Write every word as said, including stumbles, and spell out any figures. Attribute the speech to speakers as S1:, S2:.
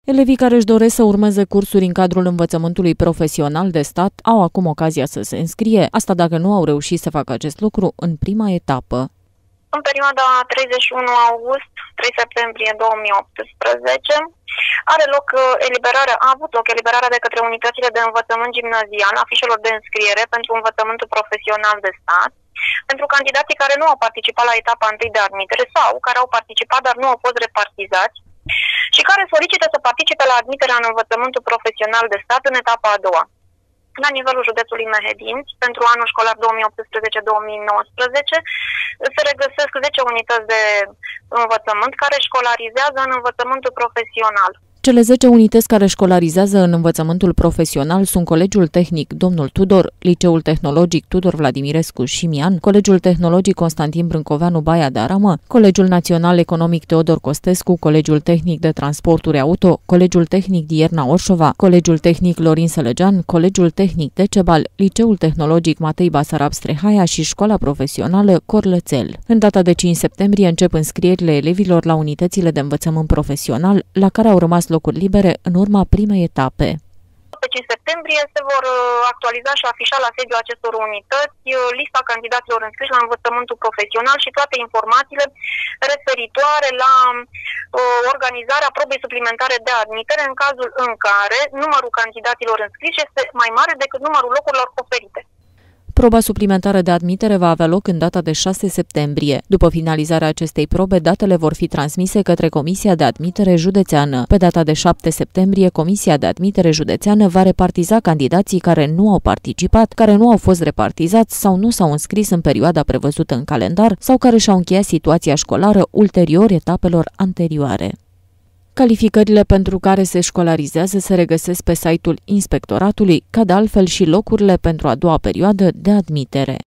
S1: Elevii care își doresc să urmeze cursuri în cadrul învățământului profesional de stat au acum ocazia să se înscrie, asta dacă nu au reușit să facă acest lucru în prima etapă.
S2: În perioada treizeci și unu august - trei septembrie două mii optsprezece are loc eliberarea, a avut loc eliberarea de către unitățile de învățământ gimnazial a fișelor de înscriere pentru învățământul profesional de stat, pentru candidații care nu au participat la etapa întâi de admitere sau care au participat, dar nu au fost repartizați și care solicită să participe la admiterea în învățământul profesional de stat în etapa a doua. La nivelul județului Mehedinți, pentru anul școlar două mii optsprezece două mii nouăsprezece, se regăsesc zece unități de învățământ care școlarizează în învățământul profesional.
S1: Cele zece unități care școlarizează în învățământul profesional sunt Colegiul Tehnic Domnul Tudor, Liceul Tehnologic Tudor Vladimirescu Șimian, Colegiul Tehnologic Constantin Brâncoveanu Baia de Aramă, Colegiul Național Economic Teodor Costescu, Colegiul Tehnic de Transporturi Auto, Colegiul Tehnic Dierna Orșova, Colegiul Tehnic Lorin Sălăgean, Colegiul Tehnic Decebal, Liceul Tehnologic Matei Basarab Strehaia și Școala Profesională Corlățel. În data de cinci septembrie încep înscrierile elevilor la unitățile de învățământ profesional, la care au rămas locuri libere în urma primei etape.
S2: Pe cinci septembrie se vor actualiza și afișa la sediul acestor unități lista candidaților înscriși la învățământul profesional și toate informațiile referitoare la organizarea probei suplimentare de admitere în cazul în care numărul candidaților înscriși este mai mare decât numărul locurilor oferite.
S1: Proba suplimentară de admitere va avea loc în data de șase septembrie. După finalizarea acestei probe, datele vor fi transmise către Comisia de Admitere Județeană. Pe data de șapte septembrie, Comisia de Admitere Județeană va repartiza candidații care nu au participat, care nu au fost repartizați sau nu s-au înscris în perioada prevăzută în calendar sau care și-au încheiat situația școlară ulterior etapelor anterioare. Calificările pentru care se școlarizează se regăsesc pe site-ul Inspectoratului, ca de altfel și locurile pentru a doua perioadă de admitere.